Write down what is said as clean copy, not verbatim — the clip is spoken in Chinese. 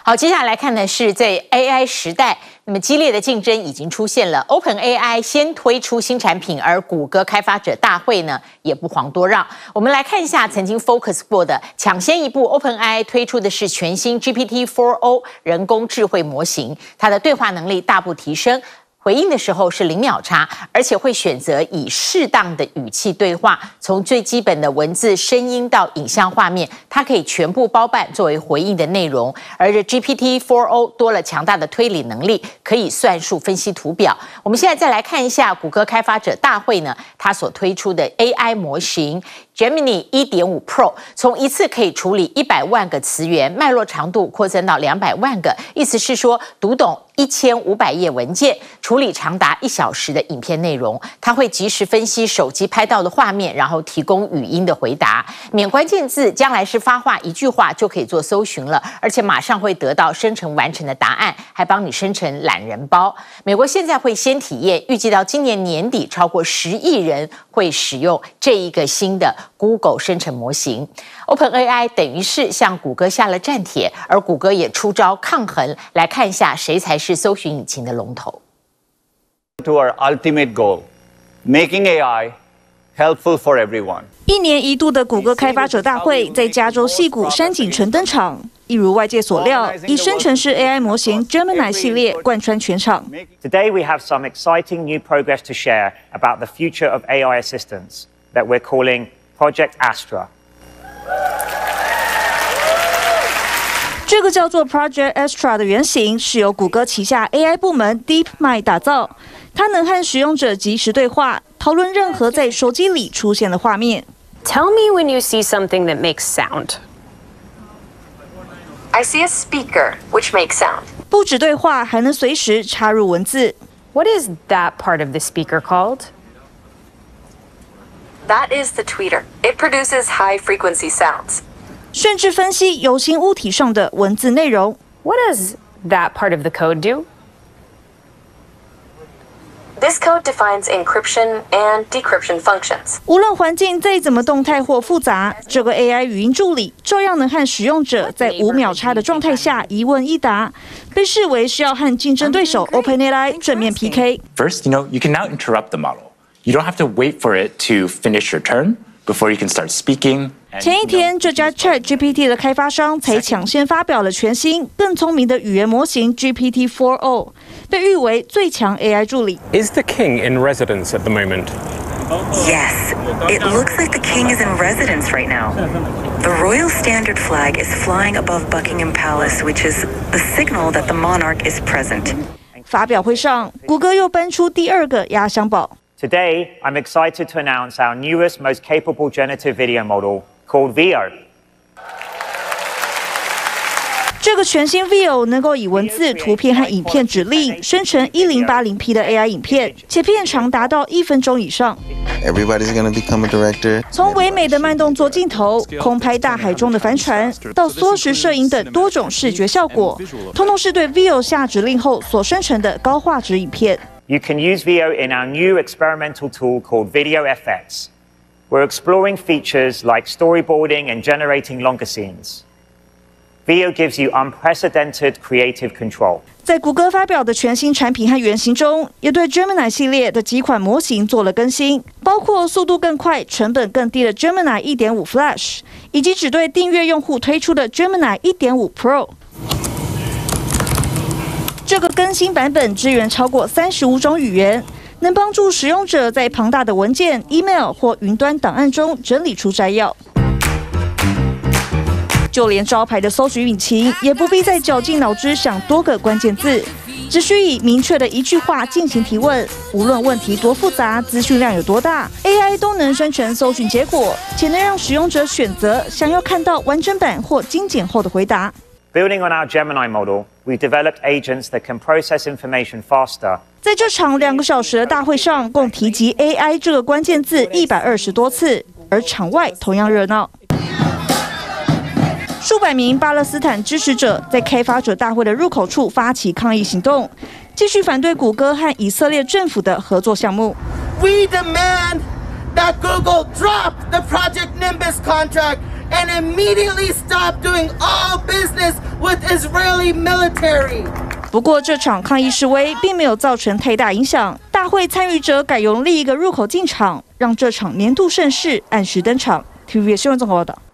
好，接下来看的是在 AI 时代，那么激烈的竞争已经出现了。OpenAI 先推出新产品，而谷歌开发者大会呢也不遑多让。我们来看一下曾经 focus 过的，抢先一步 ，OpenAI 推出的是全新 GPT-4o 人工智慧模型，它的对话能力大幅提升。回应的时候是0秒差，而且会选择以适当的语气对话，从最基本的文字、声音到影像画面，它可以全部包办作为回应的内容。而这 GPT-4o 多了强大的推理能力，可以算术分析图表。我们现在再来看一下谷歌开发者大会呢，它所推出的 AI 模型 Gemini 1.5 Pro， 从一次可以处理100万个词源，脉络长度扩增到200万个，意思是说读懂1500页文件，处理长达1小时的影片内容。它会及时分析手机拍到的画面，然后提供语音的回答。免关键字，将来是发话一句话就可以做搜寻了，而且马上会得到生成完成的答案，还帮你生成懒人包。美国现在会先体验，预计到今年年底，超过10亿人会使用这一个新的 Google 生成模型。OpenAI 等于是向谷歌下了战帖，而谷歌也出招抗衡。来看一下谁才是搜寻引擎的龙头。 To our ultimate goal, making AI helpful for everyone. 1年1度的谷歌开发者大会在加州矽谷山景城登场，一如外界所料，以生成式 AI 模型 Gemini 系列贯穿全场。 Today we have some exciting new progress to share about the future of AI assistance that we're calling Project Astra. 这个叫做 Project Astra 的原型是由谷歌旗下 AI 部门 DeepMind 打造，它能和使用者即时对话，讨论任何在手机里出现的画面。 Tell me when you see something that makes sound. I see a speaker, which makes sound. 不止对话，还能随时插入文字。 What is that part of the speaker called? That is the tweeter. It produces high-frequency sounds. 甚至分析有形物体上的文字内容。 What does that part of the code do? This code defines encryption and decryption functions. 无论环境再怎么动态或复杂，这个 AI 语音助理照样能和使用者在5秒差的状态下一问一答，被视为是要和竞争对手 OpenAI 正面 PK。 First, you can now interrupt the model. You don't have to wait for it to finish your turn before you can start speaking. 前一天，这家 ChatGPT 的开发商才抢先发表了全新、更聪明的语言模型 GPT-4o， 被誉为最强 AI 助理。 Is the king in residence at the moment? Yes, it looks like the king is in residence right now. The royal standard flag is flying above Buckingham Palace, which is a signal that the monarch is present. 发表会上，谷歌又搬出第2个压箱宝。 Today, I'm excited to announce our newest, most capable generative video model called Veo. 这个全新 Veo 能够以文字、图片和影片指令生成1080p 的 AI 影片，且片长达到1分钟以上。 Everybody's gonna become a director. 从唯美的慢动作镜头、空拍大海中的帆船，到缩时摄影等多种视觉效果，通通是对 Veo 下指令后所生成的高画质影片。 You can use Veo in our new experimental tool called VideoFX. We're exploring features like storyboarding and generating longer scenes. Veo gives you unprecedented creative control. 在谷歌发表的全新产品和原型中，也对 Gemini 系列的几款模型做了更新，包括速度更快、成本更低的 Gemini 1.5 Flash， 以及只对订阅用户推出的 Gemini 1.5 Pro。这个更新版本支援超过35种语言，能帮助使用者在庞大的文件、email 或云端档案中整理出摘要。就连招牌的搜寻引擎也不必再绞尽脑汁想多个关键字，只需以明确的一句话进行提问。无论问题多复杂，资讯量有多大 ，AI 都能生成搜寻结果，且能让使用者选择想要看到完整版或精简后的回答。 Building on our Gemini model, we've developed agents that can process information faster. 在这场2个小时的大会上，共提及 AI 这个关键字120多次，而场外同样热闹。数百名巴勒斯坦支持者在开发者大会的入口处发起抗议行动，继续反对谷歌和以色列政府的合作项目。 We demand that Google drop the Project Nimbus contract and immediately stop doing all business with Israeli military. 不过，这场抗议示威并没有造成太大影响。大会参与者改用另一个入口进场，让这场年度盛事按时登场。TVBS 新闻综合报道。